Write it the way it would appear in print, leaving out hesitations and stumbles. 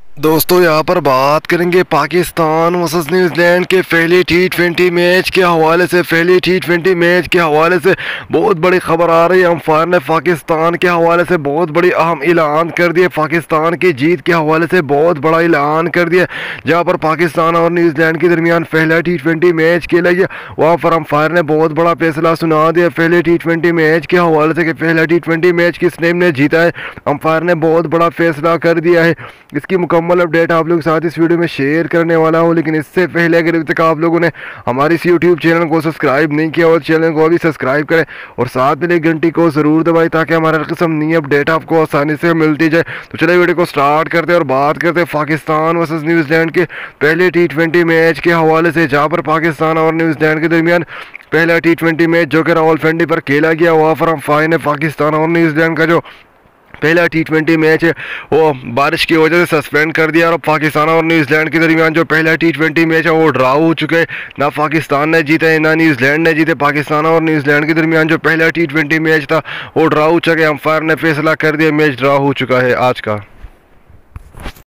दोस्तों यहाँ पर बात करेंगे पाकिस्तान वर्सेस न्यूजीलैंड के पहले टी20 मैच के हवाले से। पहले टी20 मैच के हवाले से बहुत बड़ी खबर आ रही है। अंपायर ने पाकिस्तान के हवाले से बहुत बड़ी अहम ऐलान कर दिया। पाकिस्तान की जीत के हवाले से बहुत बड़ा ऐलान कर दिया। जहाँ पर पाकिस्तान और न्यूजीलैंड के दरमियान पहला टी20 मैच खेला गया, वहाँ पर अंपायर ने बहुत बड़ा फैसला सुना दिया पहले टी20 मैच के हवाले से कि पहला टी20 मैच किस टीम ने जीता है। अंपायर ने बहुत बड़ा फैसला कर दिया है। इसकी मुकम्मल अपडेट आप लोगों के साथ इस वीडियो में शेयर करने वाला हूं, लेकिन इससे पहले अगर अभी तक आप लोगों ने हमारे इस यूट्यूब चैनल को सब्सक्राइब नहीं किया और चैनल को अभी सब्सक्राइब करें और साथ में एक घंटी को ज़रूर दबाएं ताकि हमारे हर किस्म नई अपडेट आपको आसानी से मिलती जाए। तो चलिए वीडियो को स्टार्ट करते हैं और बात करते हैं पाकिस्तान वर्सेस न्यूजीलैंड के पहले टी20 मैच के हवाले से, जहाँ पर पाकिस्तान और न्यूजीलैंड के दरमियान पहला टी20 मैच जो कि रावलपिंडी पर खेला गया, वहाँ पर अंपायर ने पाकिस्तान और न्यूजीलैंड का जो पहला टी20 मैच है वो बारिश की वजह से सस्पेंड कर दिया और पाकिस्तान और न्यूजीलैंड के दरमियान जो पहला टी20 मैच है वो ड्रा हो चुके हैं। ना पाकिस्तान ने जीता है ना न्यूजीलैंड ने जीते। पाकिस्तान और न्यूजीलैंड के दरमियान जो पहला टी20 मैच था वो ड्रा हो चुका है। अंपायर ने फैसला कर दिया, मैच ड्रा हो चुका है आज का।